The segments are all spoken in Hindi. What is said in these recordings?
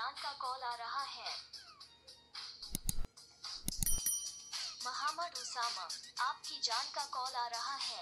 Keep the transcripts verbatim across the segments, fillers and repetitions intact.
जान का कॉल आ रहा है। मोहम्मद उसामा, आपकी जान का कॉल आ रहा है।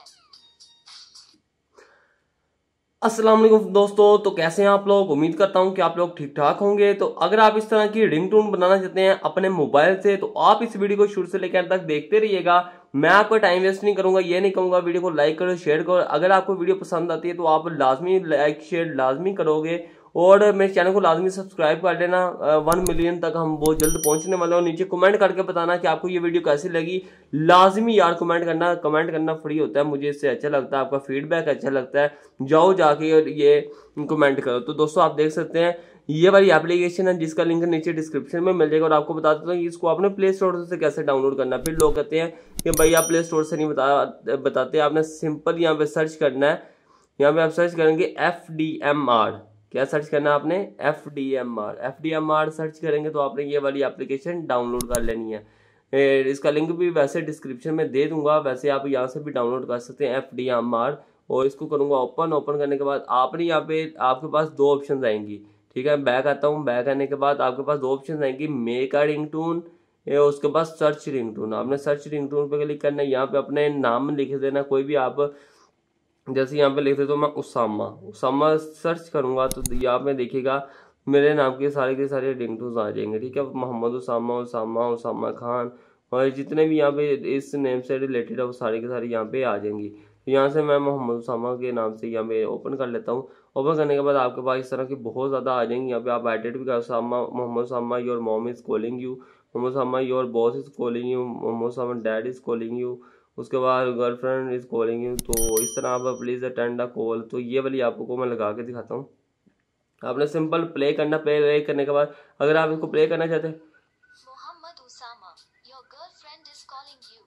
अस्सलाम वालेकुम दोस्तों, तो कैसे हैं आप लोग। उम्मीद करता हूं कि आप लोग ठीक ठाक होंगे। तो अगर आप इस तरह की रिंगटोन बनाना चाहते हैं अपने मोबाइल से तो आप इस वीडियो को शुरू से लेकर अंत तक देखते रहिएगा। मैं आपका टाइम वेस्ट नहीं करूंगा, ये नहीं कहूंगा वीडियो को लाइक करो शेयर करो। अगर आपको वीडियो पसंद आती है तो आप लाजमी लाइक शेयर लाजमी करोगे और मेरे चैनल को लाजमी सब्सक्राइब कर लेना। वन मिलियन तक हम बहुत जल्द पहुंचने वाले हैं। और नीचे कमेंट करके बताना कि आपको ये वीडियो कैसी लगी। लाजमी यार कमेंट करना, कमेंट करना फ्री होता है, मुझे इससे अच्छा लगता है, आपका फीडबैक अच्छा लगता है। जाओ जाके और ये कमेंट करो। तो दोस्तों आप देख सकते हैं ये वाली एप्लीकेशन है जिसका लिंक नीचे डिस्क्रिप्शन में मिल जाएगा। और आपको बता देता हूँ इसको आपने प्ले स्टोर से कैसे डाउनलोड करना है। फिर लोग कहते हैं कि भाई आप प्ले स्टोर से नहीं बता बताते आपने सिंपल यहाँ पे सर्च करना है। यहाँ पे आप सर्च करेंगे एफ डी एम आर। क्या सर्च करना है आपने? F D M R. F D M R search करेंगे तो आपने ये वाली एप्लीकेशन डाउनलोड कर लेनी है। इसका लिंक भी वैसे डिस्क्रिप्शन में दे दूंगा, वैसे आप यहाँ से भी डाउनलोड कर सकते हैं एफ डी एम आर। और इसको करूंगा ओपन। ओपन करने के बाद आपने यहाँ पे आपके पास दो ऑप्शन आएंगी। ठीक है, बैक आता हूँ। बैक आने के बाद आपके पास दो ऑप्शन आएंगी, मेक अ रिंगटोन, उसके बाद सर्च रिंगटोन। आपने सर्च रिंगटोन पे क्लिक करना है। यहाँ पे अपने नाम लिख देना कोई भी आप, जैसे यहाँ पे लिख देता हूँ मैं उसामा। उसामा सर्च करूंगा तो यहाँ पे देखिएगा मेरे नाम के सारे के सारे रिंगटोन्स आ जाएंगे। ठीक है, मोहम्मद उसामा, उसामा, उसामा खान और जितने भी यहाँ पे इस नेम से रिलेटेड है वो सारे के सारे यहाँ पे आ जाएंगी। तो यहाँ से मैं मोहम्मद उसामा के नाम से यहाँ पे ओपन कर लेता हूँ। ओपन करने के बाद आपके पास इस तरह की बहुत ज़्यादा आ जाएंगी। यहाँ पे आप एडिट भी कर Usama, Mohammad Usama your mom is calling you, Mohammad Usama your boss is calling you, Mohammad Usama dad is calling you, उसके बाद गर्लफ्रेंड इज कॉलिंग यू। तो इस तरह आप प्लीज अटेंड द कॉल। तो ये वाली आपको मैं लगा के दिखाता हूँ। आपने सिंपल प्ले करना। प्ले करने के बाद अगर आप इसको प्ले करना चाहते हैं, Mohammad Usama, your girlfriend is calling you.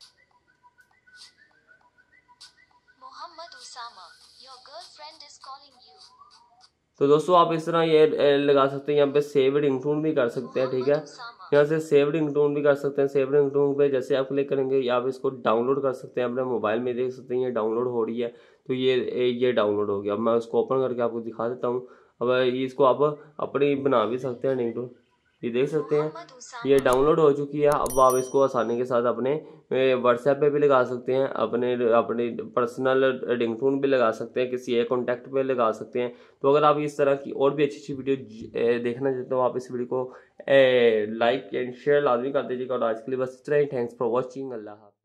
Mohammad Usama, your girlfriend is calling you. तो दोस्तों आप इस तरह ये लगा सकते हैं। यहाँ पे सेव रिंगटोन भी कर सकते हैं। ठीक है, यहाँ से सेव रिंगटोन भी कर सकते हैं। सेव रिंगटोन पे जैसे आप क्लिक करेंगे आप इसको डाउनलोड कर सकते हैं अपने मोबाइल में। देख सकते हैं ये डाउनलोड हो रही है। तो ये ये डाउनलोड हो गया। अब मैं उसको ओपन करके आपको दिखा देता हूँ। अब इसको आप अपनी बना भी सकते हैं रिंगटोन। ये देख सकते हैं ये डाउनलोड हो चुकी है। अब आप इसको आसानी के साथ अपने व्हाट्सएप पे भी लगा सकते हैं, अपने अपने पर्सनल रिंगटोन भी लगा सकते हैं, किसी एक कॉन्टैक्ट पे लगा सकते हैं। तो अगर आप इस तरह की और भी अच्छी अच्छी वीडियो देखना चाहते हो आप इस वीडियो को लाइक एंड शेयर लाजमी कर दीजिएगा। और आज के लिए बस इतना ही। Thanks for watching. अल्लाह।